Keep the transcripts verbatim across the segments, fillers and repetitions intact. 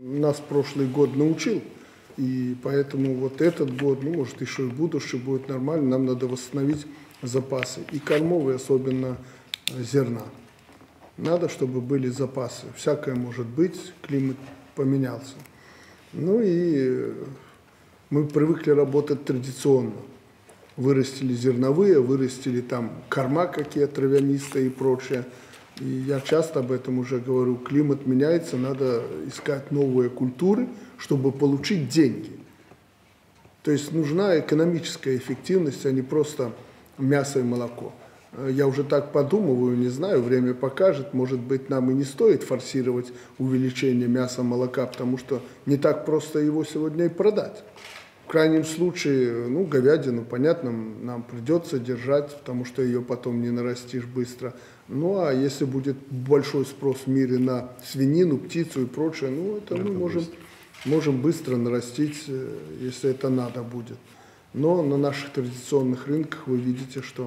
Нас прошлый год научил, и поэтому вот этот год, ну, может, еще и будущий будет нормально, нам надо восстановить запасы, и кормовые, особенно зерна. Надо, чтобы были запасы. Всякое может быть, климат поменялся. Ну и мы привыкли работать традиционно. Вырастили зерновые, вырастили там корма какие травянистые и прочее. И я часто об этом уже говорю, климат меняется, надо искать новые культуры, чтобы получить деньги. То есть нужна экономическая эффективность, а не просто мясо и молоко. Я уже так подумываю, не знаю, время покажет, может быть, нам и не стоит форсировать увеличение мяса, молока, потому что не так просто его сегодня и продать. В крайнем случае, ну, говядину, понятно, нам придется держать, потому что ее потом не нарастишь быстро. Ну, а если будет большой спрос в мире на свинину, птицу и прочее, ну, это, это мы можем, можем быстро нарастить, если это надо будет. Но на наших традиционных рынках вы видите, что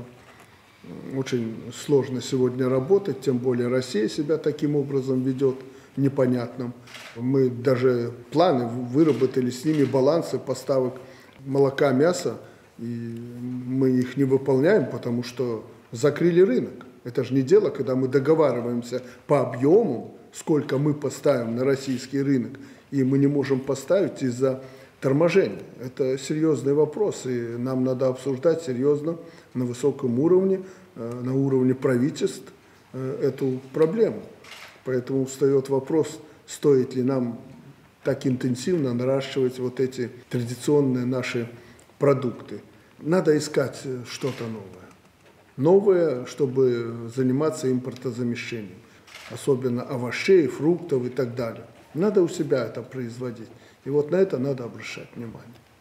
очень сложно сегодня работать, тем более Россия себя таким образом ведет, непонятным. Мы даже планы выработали с ними, балансы поставок молока, мяса, и мы их не выполняем, потому что закрыли рынок. Это же не дело, когда мы договариваемся по объему, сколько мы поставим на российский рынок, и мы не можем поставить из-за торможения. Это серьезный вопрос, и нам надо обсуждать серьезно на высоком уровне, на уровне правительств эту проблему. Поэтому встает вопрос, стоит ли нам так интенсивно наращивать вот эти традиционные наши продукты. Надо искать что-то новое. Новое, чтобы заниматься импортозамещением. Особенно овощей, фруктов и так далее. Надо у себя это производить. И вот на это надо обращать внимание.